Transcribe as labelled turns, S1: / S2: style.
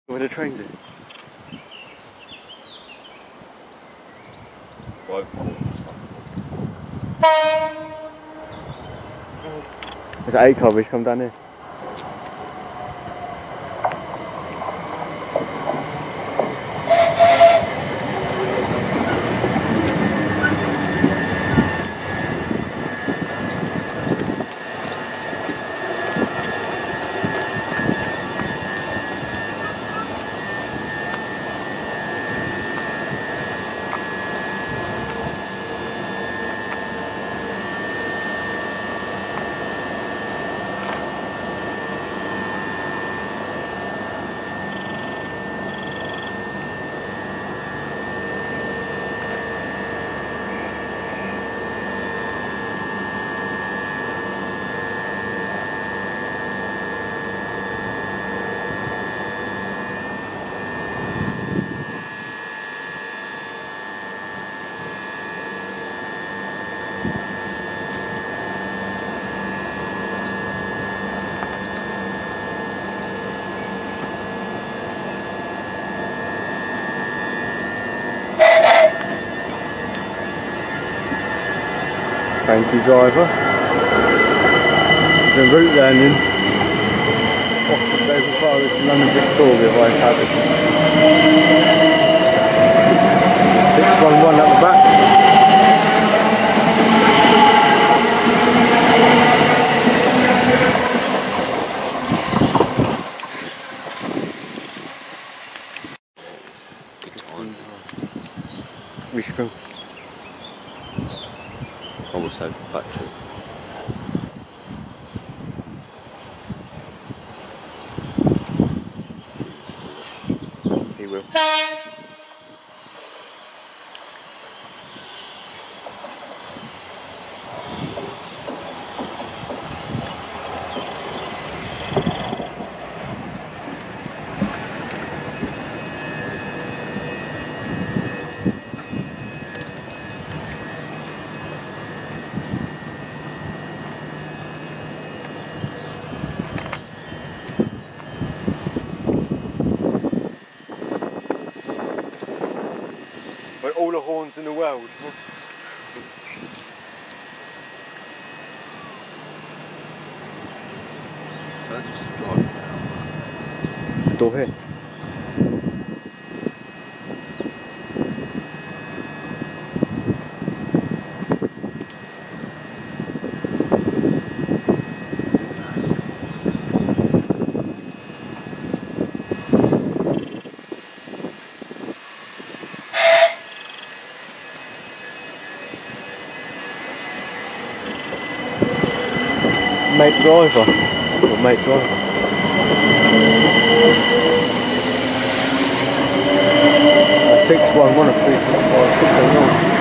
S1: Where the train's in? There's an 8 car, he's come down here. Thank you, driver. It's a route landing off the Dover Forest to London Victoria by Cabot. 611 at the back. We should film.
S2: Also back to
S1: he will. All the horns in the world.
S2: so just drive now.
S1: The door here. Mate driver. Or mate driver. 611 or 345 609.